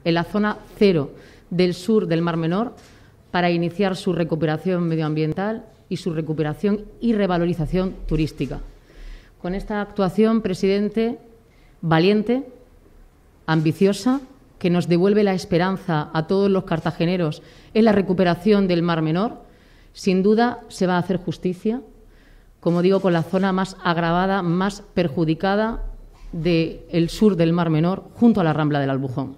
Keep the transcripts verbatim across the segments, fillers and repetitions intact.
en la zona cero del sur del Mar Menor para iniciar su recuperación medioambiental y su recuperación y revalorización turística. Con esta actuación, presidente, valiente, ambiciosa, que nos devuelve la esperanza a todos los cartageneros en la recuperación del Mar Menor, sin duda se va a hacer justicia, como digo, con la zona más agravada, más perjudicada del sur del Mar Menor, junto a la Rambla del Albujón.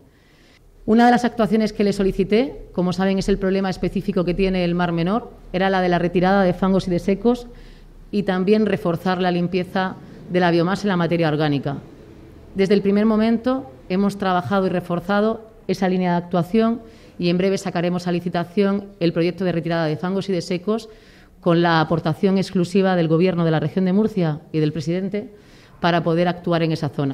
Una de las actuaciones que le solicité, como saben, es el problema específico que tiene el Mar Menor, era la de la retirada de fangos y desecos y también reforzar la limpieza de la biomasa en la materia orgánica. Desde el primer momento hemos trabajado y reforzado esa línea de actuación y en breve sacaremos a licitación el proyecto de retirada de fangos y desecos con la aportación exclusiva del Gobierno de la región de Murcia y del presidente para poder actuar en esa zona.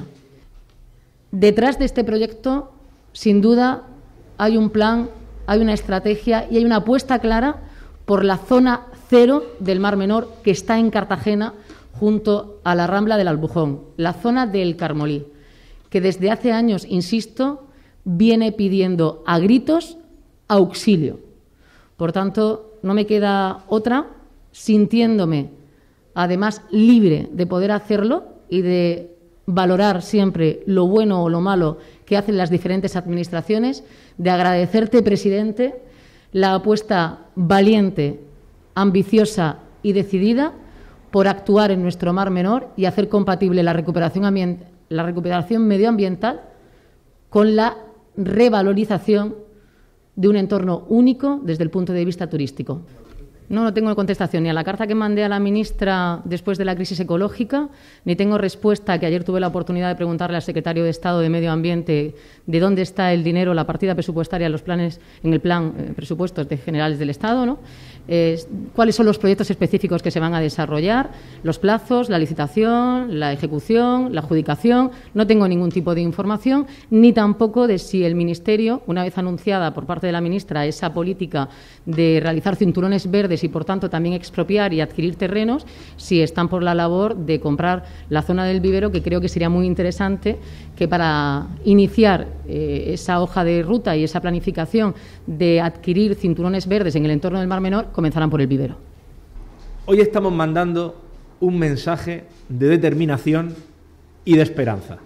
Detrás de este proyecto, sin duda, hay un plan, hay una estrategia y hay una apuesta clara por la zona cero del Mar Menor que está en Cartagena junto a la Rambla del Albujón, la zona del Carmolí, que desde hace años, insisto, viene pidiendo a gritos auxilio. Por tanto, no me queda otra, sintiéndome además libre de poder hacerlo y de valorar siempre lo bueno o lo malo que hacen las diferentes administraciones, de agradecerte, presidente, la apuesta valiente, ambiciosa y decidida por actuar en nuestro Mar Menor y hacer compatible la recuperación, ambient- la recuperación medioambiental con la revalorización de un entorno único desde el punto de vista turístico. No, no tengo contestación ni a la carta que mandé a la ministra después de la crisis ecológica, ni tengo respuesta, que ayer tuve la oportunidad de preguntarle al secretario de Estado de Medio Ambiente de dónde está el dinero, la partida presupuestaria en los planes, en el plan eh, presupuestos de generales del Estado, ¿no? Eh, cuáles son los proyectos específicos que se van a desarrollar, los plazos, la licitación, la ejecución, la adjudicación. No tengo ningún tipo de información, ni tampoco de si el Ministerio, una vez anunciada por parte de la ministra esa política de realizar cinturones verdes y, por tanto, también expropiar y adquirir terrenos, si están por la labor de comprar la zona del vivero, que creo que sería muy interesante que para iniciar eh, esa hoja de ruta y esa planificación de adquirir cinturones verdes en el entorno del Mar Menor comenzaran por el vivero. Hoy estamos mandando un mensaje de determinación y de esperanza.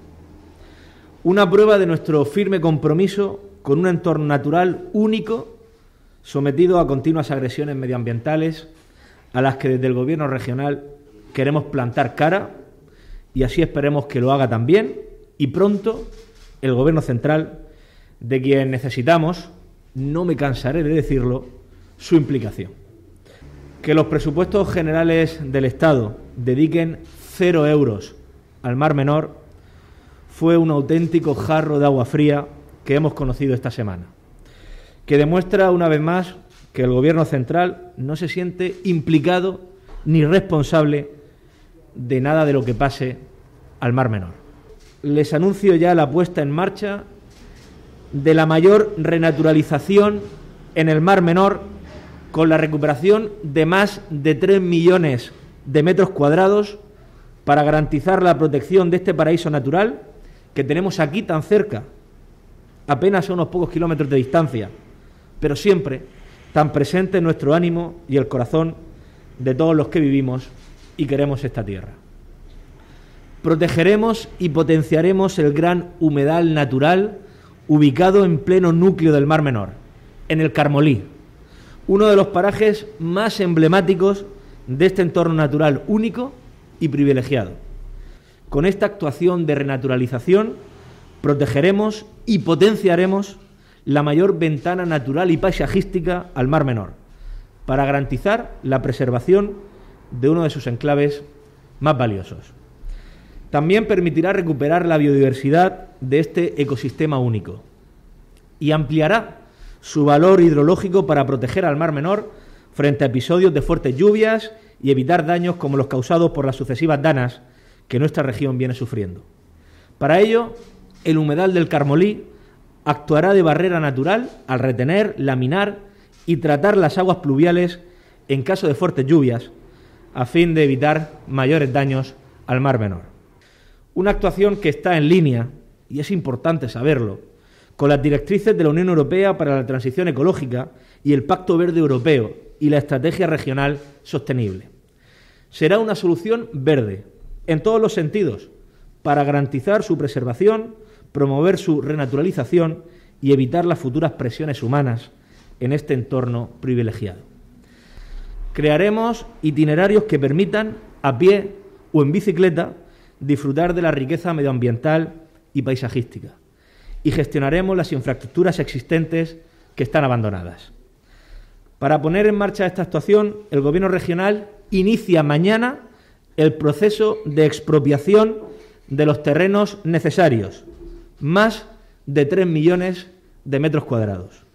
Una prueba de nuestro firme compromiso con un entorno natural único, sometido a continuas agresiones medioambientales, a las que desde el Gobierno regional queremos plantar cara, y así esperemos que lo haga también, y pronto, el Gobierno central, de quien necesitamos, no me cansaré de decirlo, su implicación. Que los presupuestos generales del Estado dediquen cero euros al Mar Menor fue un auténtico jarro de agua fría que hemos conocido esta semana, que demuestra una vez más que el Gobierno central no se siente implicado ni responsable de nada de lo que pase al Mar Menor. Les anuncio ya la puesta en marcha de la mayor renaturalización en el Mar Menor, con la recuperación de más de tres millones de metros cuadrados para garantizar la protección de este paraíso natural que tenemos aquí tan cerca, apenas a unos pocos kilómetros de distancia, pero siempre tan presente en nuestro ánimo y el corazón de todos los que vivimos y queremos esta tierra. Protegeremos y potenciaremos el gran humedal natural ubicado en pleno núcleo del Mar Menor, en el Carmolí, uno de los parajes más emblemáticos de este entorno natural único y privilegiado. Con esta actuación de renaturalización protegeremos y potenciaremos la mayor ventana natural y paisajística al Mar Menor, para garantizar la preservación de uno de sus enclaves más valiosos. También permitirá recuperar la biodiversidad de este ecosistema único y ampliará su valor hidrológico para proteger al Mar Menor frente a episodios de fuertes lluvias y evitar daños como los causados por las sucesivas danas que nuestra región viene sufriendo. Para ello, el humedal del Carmolí actuará de barrera natural al retener, laminar y tratar las aguas pluviales en caso de fuertes lluvias, a fin de evitar mayores daños al Mar Menor. Una actuación que está en línea, y es importante saberlo, con las directrices de la Unión Europea para la transición ecológica y el Pacto Verde Europeo y la Estrategia Regional Sostenible. Será una solución verde, en todos los sentidos, para garantizar su preservación, promover su renaturalización y evitar las futuras presiones humanas en este entorno privilegiado. Crearemos itinerarios que permitan, a pie o en bicicleta, disfrutar de la riqueza medioambiental y paisajística, y gestionaremos las infraestructuras existentes que están abandonadas. Para poner en marcha esta actuación, el Gobierno regional inicia mañana el proceso de expropiación de los terrenos necesarios, más de tres millones de metros cuadrados.